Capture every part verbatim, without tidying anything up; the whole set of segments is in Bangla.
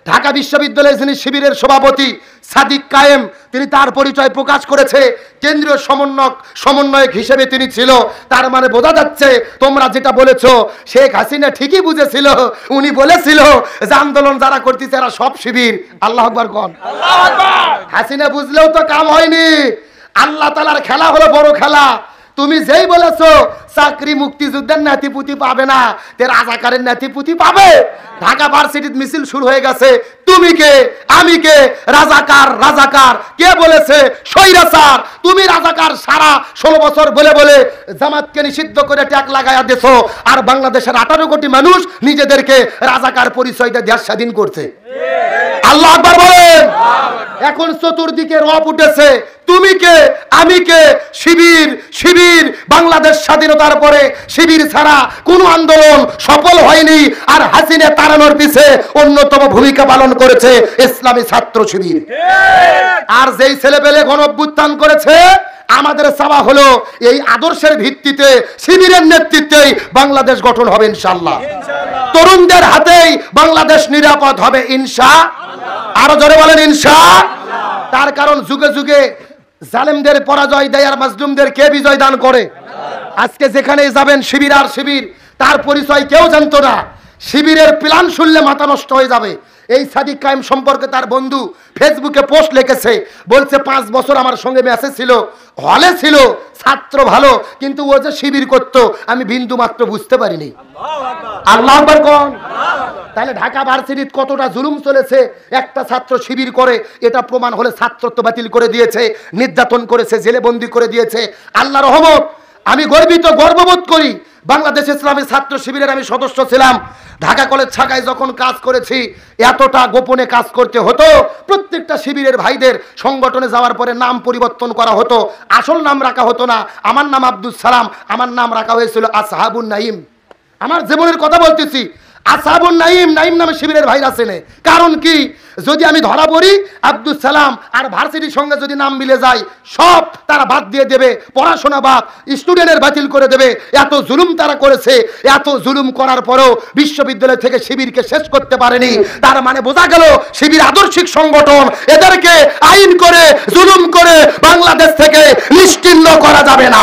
ঢাকা বিশ্ববিদ্যালয়ের যিনি শিবিরের সভাপতি সাদিক কায়েম, তিনি তার পরিচয় প্রকাশ করেছে, কেন্দ্রীয় সমন্বয়ক সমন্বয়ক হিসেবে তিনি ছিল। তার মানে বোঝা যাচ্ছে তোমরা যেটা বলেছো শেখ হাসিনা ঠিকই বুঝেছিল। উনি বলেছিল যে আন্দোলন যারা করতেছে এরা সব শিবির। আল্লাহু আকবার কোন। আল্লাহু আকবার। হাসিনা বুঝলেও তো কাম হয়নি। আল্লাহ তাআলার খেলা হলো বড় খেলা। তুমি যেই বলেছো চাকরি মুক্তিযুদ্ধের নাতিপুতি পাবে না, তে রাজাকারের নাতিপুতি পাবে। ঢাকা ভার্সিটির মিছিল শুরু হয়ে গেছে। তুমি কে, আমি কে? রাজাকার রাজাকার কে বলেছে? স্বৈরাচার। তুমি রাজাকার সারা ষোলো বছর বলে বলে জামাতকে নিষিদ্ধ করে ট্যাগ লাগাইয়া দেছো, আর বাংলাদেশের আঠারো কোটি মানুষ নিজেদেরকে রাজাকার পরিচয় দিয়ে দেশ স্বাধীন করছে। আল্লাহু আকবার বলেন। এখন চতুর্দিকে রব উঠেছে। তুমি কে, আমি কে? শিবির শিবির। বাংলাদেশ স্বাধীনতার পরে শিবির ছাড়া কোনো আন্দোলন সফল হয়নি, আর হাসিনা তাড়ানোর পিছে অন্যতম ভূমিকা পালন করেছে ইসলামী ছাত্র শিবির। আর যেই ছেলেপেলে গণ অভ্যুত্থান করেছে, আমাদের চাওয়া হলো এই আদর্শের ভিত্তিতে শিবিরের নেতৃত্বেই বাংলাদেশ গঠন হবে ইনশাআল্লাহ। তরুণদের হাতেই বাংলাদেশ নিরাপদ হবে ইনশাআল্লাহ। আরো জোরে বলেন ইনশাআল্লাহ। তার কারণ যুগে যুগে জালেমদের পরাজয় দেয় আর মাজলুমদের কে বিজয় দান করে? আজকে যেখানে যাবেন শিবির আর শিবির, তার পরিচয় কেউ জানতো না। শিবিরের প্ল্যান শুনলে মাথা নষ্ট হয়ে যাবে। এই সাদিক কায়েম সম্পর্কে তার বন্ধু ফেসবুকে পোস্ট লিখেছে, বলছে পাঁচ বছর আমার সঙ্গে ম্যাচে ছিল, হলে ছিল, ছাত্র ভালো, কিন্তু ও যে শিবির করতো আমি বিন্দু মাত্র বুঝতে পারিনি। আল্লাহু আকবার কোন। তাহলে ঢাকা ভার্সিটিতে কতটা জুলুম চলেছে, একটা ছাত্র শিবির করে এটা প্রমাণ হলে ছাত্রত্ব বাতিল করে দিয়েছে, নির্যাতন করেছে, জেলে বন্দি করে দিয়েছে। আল্লাহর রহমত। আমি গর্বিত, গর্ববোধ করি। বাংলাদেশ ইসলামী ছাত্র শিবিরের আমি সদস্য ছিলাম। ঢাকা কলেজ শাখায় যখন কাজ করেছি, এতটা গোপনে কাজ করতে হতো। প্রত্যেকটা শিবিরের ভাইদের সংগঠনে যাওয়ার পরে নাম পরিবর্তন করা হতো, আসল নাম রাখা হতো না। আমার নাম আব্দুল সালাম, আমার নাম রাখা হয়েছিল আসহাবুন নাইম। আমার জীবনের কথা বলতেছি। আসহাবুন নাইম, নাইম নামে শিবিরের ভাইরা চেনে। কারণ কি? যদি আমি ধরা পড়ি আব্দুল সালাম আর ভার্সিটির সঙ্গে যদি নাম মিলে যায়, সব তারা বাদ দিয়ে দেবে, পড়াশোনা বাদ, স্টুডেন্টের বাতিল করে দেবে। এত জুলুম তারা করেছে। এত জুলুম করার পরেও বিশ্ববিদ্যালয় থেকে শিবিরকে শেষ করতে পারেনি। তার মানে বোঝা গেল শিবির আদর্শিক সংগঠন। এদেরকে আইন করে জুলুম করে বাংলাদেশ থেকে নিশ্চিহ্ন করা যাবে না।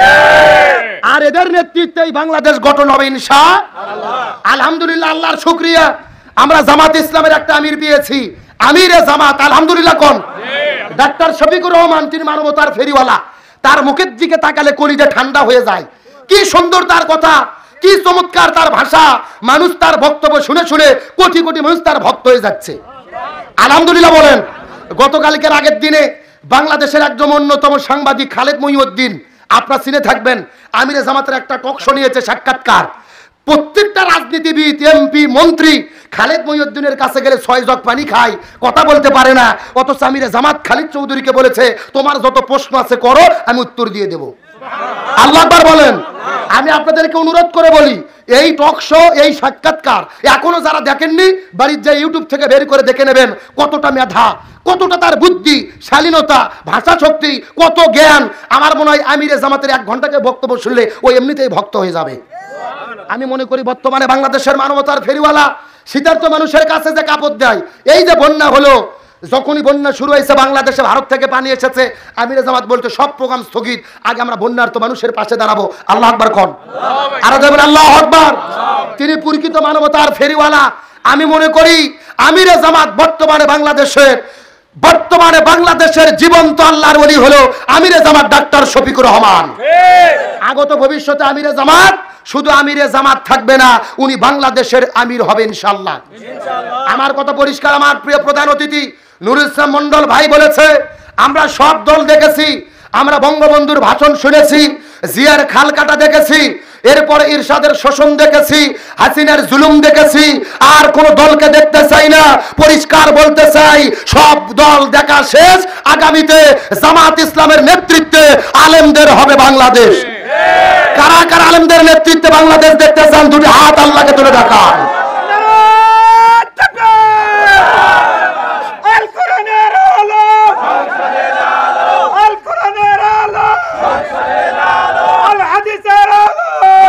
আর এদের নেতৃত্বেই বাংলাদেশ গঠন হবে ইনশাআল্লাহ। আলহামদুলিল্লাহ, আল্লাহর শুকরিয়া। আমরা জামাত ইসলামের একটা আমির পেয়েছি, আমিরে জামাত। আলহামদুলিল্লাহ কোন? ডাক্তার শফিকুর রহমান। তিনি মানবতার ফেরিওয়ালা। তার মুখের দিকে তাকালে কলিজা ঠান্ডা হয়ে যায়। কি সুন্দর তার কথা, কি চমৎকার তার ভাষা। মানুষ তার বক্তব্য শুনে শুনে কোটি কোটি মানুষ তার ভক্ত হয়ে যাচ্ছে। আলহামদুলিল্লাহ বলেন। গতকালকের আগের দিনে বাংলাদেশের একজন অন্যতম সাংবাদিক খালেদ মহিউদ্দিন, আপনারা চিনে থাকবেন, আমিরে জামাতের একটা টক শো নিয়েছে, সাক্ষাৎকার। প্রত্যেকটা রাজনীতিবিদ, এমপি, মন্ত্রী খালেদ মহিউদ্দিনের কাছে গেলে ছয় জগ পানি খায়, কথা বলতে পারে না। অথচ আমিরে জামাত খালিদ চৌধুরীকে বলেছে তোমার যত প্রশ্ন আছে করো, আমি উত্তর দিয়ে দেব। আল্লাহু আকবার বলেন। আমি আপনাদেরকে অনুরোধ করে বলি, এই টক শো, এই সাক্ষাৎকার এখনো যারা দেখেননি, বাড়ির যে ইউটিউব থেকে বের করে দেখে নেবেন। কতটা মেধা, কতটা তার বুদ্ধি, শালীনতা, ভাষা শক্তি, কত জ্ঞান। আমার মনে হয় আমিরে জামাতের এক ঘন্টাকে বক্তব্য শুনলে ও এমনিতেই ভক্ত হয়ে যাবে। আমি মনে করি বর্তমানে বাংলাদেশের মানবতার ফেরিওয়ালা শীতার্থ মানুষের কাছে যে কাপড় দেয়। এই যে বন্যা হলো, যখনই বন্যা শুরু হয়েছে, বাংলাদেশে ভারত থেকে পানি এসেছে, আমিরে জামাত বলতে সব প্রোগ্রাম স্থগিত, আগে আমরা বন্যার্ত মানুষের পাশে দাঁড়াবো। আল্লাহু আকবার কোন। আর দেবেন আল্লাহু আকবার। তিনি প্রকৃত মানবতার ফেরিওয়ালা। আমি মনে করি আমিরে জামাত বর্তমানে বাংলাদেশের বর্তমানে বাংলাদেশের জীবন্ত আল্লাহর ওলি হলো আমিরে জামাত ডাক্তার শফিকুর রহমান। আগত ভবিষ্যতে আমিরে জামাত শুধু আমিরে জামাত থাকবে না, উনি বাংলাদেশের আমির হবে ইনশাআল্লাহ। আমার কথা পরিষ্কার। আমার প্রিয় প্রধান অতিথি নুরুল ইসলাম মন্ডল ভাই বলেছে, আমরা সব দল দেখেছি, আমরা বঙ্গবন্ধুর ভাষণ শুনেছি, জিয়ার খাল কাটা দেখেছি, এরপরে ইরশাদের শোষণ দেখেছি, হাসিনার জুলুম দেখেছি, আর কোন দলকে দেখতে চাই না। পরিষ্কার বলতে চাই, সব দল দেখা শেষ। আগামীতে জামাত ইসলামের নেতৃত্বে আলেমদের হবে বাংলাদেশ। কারা কারা আলেমদের নেতৃত্বে বাংলাদেশ দেখতে চান? দুটি হাত আল্লাহকে তুলে দেখান।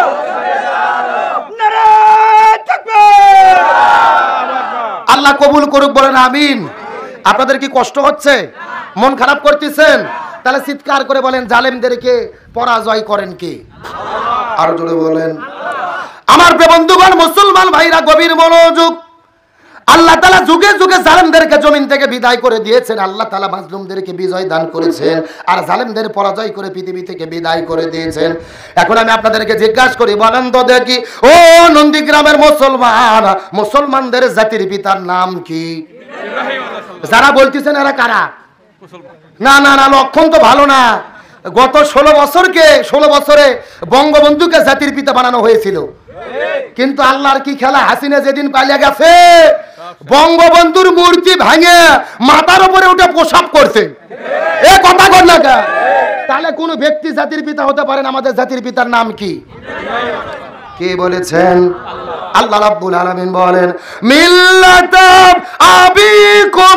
আল্লাহ কবুল করুক, বলেন আমিন। আপনাদের কি কষ্ট হচ্ছে, মন খারাপ করতেছেন? তাহলে চিৎকার করে বলেন জালেমদেরকে পরাজয় করেন কে? আরো জোরে বলেন। আমার প্রিয় বন্ধুগণ, মুসলমান ভাইরা গভীর মনোযোগ। আল্লাহ তাআলা যুগে যুগে জালেমদেরকে জমিন থেকে বিদায় করে দিয়েছেন, আল্লাহ তাআলা মাজলুমদেরকে বিজয় দান করেছেন, আর জালেমদের পরাজয় করে পৃথিবী থেকে বিদায় করে দিয়েছেন। এখন আমি আপনাদেরকে জিজ্ঞাসা করি, বলেন তো দেখি, ও নন্দীগ্রামের মুসলমান, মুসলমানদের জাতির পিতার নাম কি? যারা বলতেছেন এরা কারা? না না না, লক্ষণ তো ভালো না। গত ষোলো বছরকে ষোলো বছরে বঙ্গবন্ধুকে জাতির পিতা বানানো হয়েছিল, কিন্তু আল্লাহর কি খেলা, হাসিনা যেদিন পালিয়ে গেছে বঙ্গবন্ধুর মূর্তি ভাঙে মাথার উপরে উঠে প্রসাব করছে। এ কথা কর না কা? তাহলে কোন ব্যক্তি জাতির পিতা হতে পারেন? আমাদের জাতির পিতার নাম কি? কে বলেছেন? আল্লাহ রাব্বুল আলামিন বলেন, মিল্লাতা আবিকুম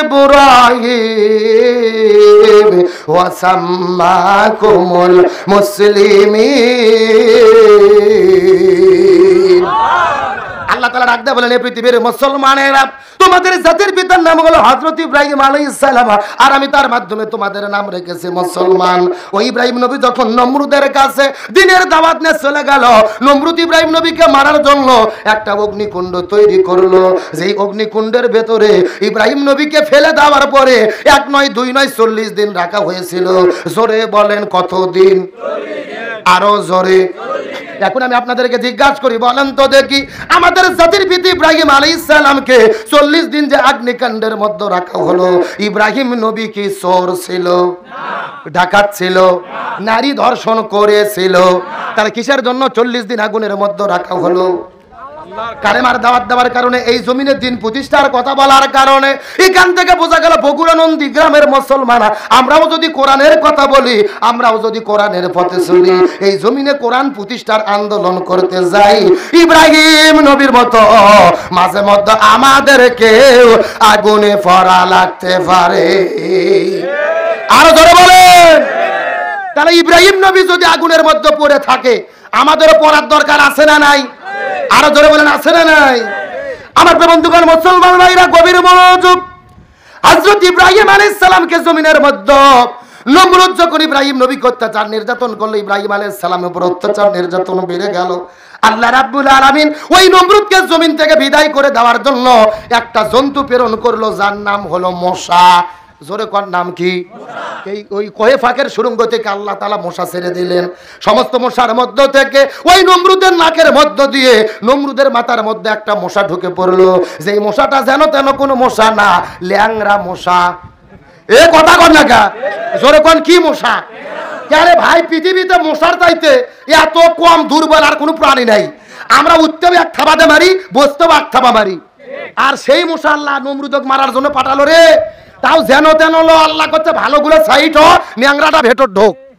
ইব্রাহিম ওয়া সাম্মাকুমুল মুসলিমিন। আল্লাহ তাআলা ডাক দিয়ে বলেন, এই পৃথিবীর মুসলমানেরা, তোমাদের জাতির পিতার নাম হলো হযরত ইব্রাহিম আলাইহিস সালাম, আর আমি তার মাধ্যমে তোমাদের নাম রেখেছি মুসলমান। ওই ইব্রাহিম নবী যখন নমরুদের কাছে দিনের দাওয়াত নিয়ে চলে গেল, নমরুদ ইব্রাহিম নবীকে মারার জন্য একটা অগ্নিকুণ্ড তৈরি করলো। যেই অগ্নিকুণ্ডের ভেতরে ইব্রাহিম নবীকে ফেলে দেওয়ার পরে এক নয় দুই নয় চল্লিশ দিন রাখা হয়েছিল। জোরে বলেন কতদিন? আরো জোরে। এখন আমি আপনাদেরকে জিজ্ঞাসা করি, বলেন তো দেখি, আমাদের জাতির পিতা ইব্রাহিম আলাইহিস সালামকে চল্লিশ দিন যে অগ্নিকাণ্ডের মধ্যে রাখা হলো, ইব্রাহিম নবী কি চোর ছিল? ডাকাত ছিল? নারী ধর্ষণ করেছিল? তাহলে কিসের জন্য চল্লিশ দিন আগুনের মধ্যে রাখা হলো? কালেমার দাওয়াত দেওয়ার কারণে, এই জমিনের দিন প্রতিষ্ঠার কথা বলার কারণে। এখান থেকে বোঝা গেল বগুড়া নন্দী গ্রামের মুসলমান, আমরাও যদি কোরআনের কথা বলি, আমরাও যদি কোরআনের পথে চলি, এই জমিনে কোরআন প্রতিষ্ঠার আন্দোলন করতে যাই, ইব্রাহিম নবীর মতো মাঝে মধ্যে আমাদেরকে আগুনে পড়া লাগতে পারে। আরো ধরে বলেন। তাহলে ইব্রাহিম নবী যদি আগুনের মধ্যে পড়ে থাকে, আমাদেরও পড়ার দরকার আছে না নাই? আরো জোরে বলেন, আছে না নাই? আমার বন্ধুগণ, মুসলমান ভাইরা গভীর মনোযোগ। হযরত ইব্রাহিম আলাইহিস সালামকে জমিনের মধ্যে নমরুদ যখন ইব্রাহিম নবীকে অত্যাচার নির্যাতন করলো, ইব্রাহিম আলাইহিস সালামের উপর অত্যাচার নির্যাতন বেড়ে গেল। আল্লাহ রাব্বুল আলামিন ওই নমরুদকে জমিন থেকে বিদায় করে দেওয়ার জন্য একটা জন্তু প্রেরণ করলো, যার নাম হলো মশা। জোরে কোন নাম কি? এই ওই কোহে ফাঁকের সুড়ঙ্গ থেকে আল্লাহ তাআলা মশা ছেড়ে দিলেন। সমস্ত মশার মধ্য থেকে ওই নমরুদের নাকের মধ্য দিয়ে নমরুদের মাথার মধ্যে একটা মশা ঢুকে পড়লো। যেই মশাটা যেন তেন কোনো মশা না, ল্যাংরা মশা। এ কথা কন না কা? জোরে কোন কি মশা? আরে ভাই, পৃথিবীতে মশার চাইতে এত কম দুর্বল আর কোনো প্রাণী নাই। আমরা উঠতেও এক থাবাতে মারি, বসতেও এক থাবা মারি, আর সেই মশা আল্লাহ নমরুদক মারার জন্য পাঠালো রে। তাও যেন তেন আল্লাহ করছে, ভালো গুলো সাইড হ, ন্যাংরাটা ভেতর ঢোক।